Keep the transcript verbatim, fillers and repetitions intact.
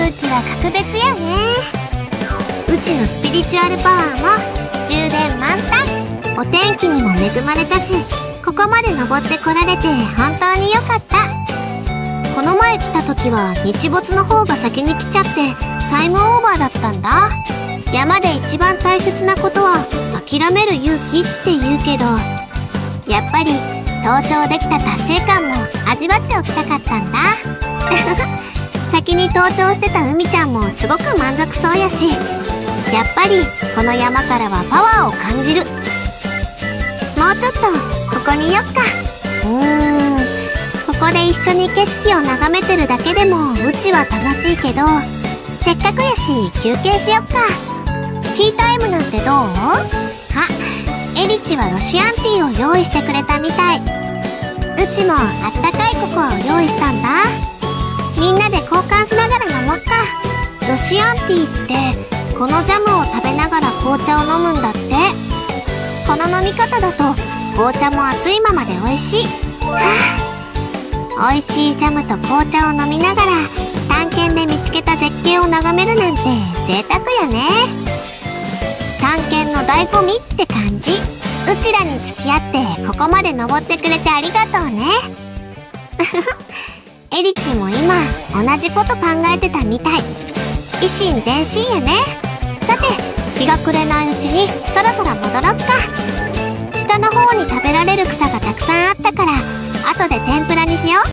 空気は格別やね。うちのスピリチュアルパワーも充電満タン。お天気にも恵まれたし、ここまで登ってこられて本当に良かった。この前来た時は日没の方が先に来ちゃってタイムオーバーだったんだ。山で一番大切なことは諦める勇気って言うけど、やっぱり登頂できた達成感も味わっておきたかったんだ。先に登頂してた海ちゃんもすごく満足そうやし、やっぱりこの山からはパワーを感じる。もうちょっとここにいよっか。うーんここで一緒に景色を眺めてるだけでもうちは楽しいけど、せっかくやし休憩しよっか。ティータイムなんてどう？あ、エリチはロシアンティーを用意してくれたみたい。うちもあったかいココアを用意したんだ。みんなで交換しながら飲もっか。ロシアンティーってこのジャムを食べながら紅茶を飲むんだって。この飲み方だと紅茶も熱いままで美味しい。はあ、美味しいジャムと紅茶を飲みながら探検で見つけた絶景を眺めるなんて贅沢やね。探検の醍醐味って感じ。うちらに付き合ってここまで登ってくれてありがとうね。エリチも今同じこと考えてたみたい。一心伝心やね。さて日が暮れないうちにそろそろ戻ろっか。下の方に食べられる草がたくさんあったから後で天ぷらにしよう。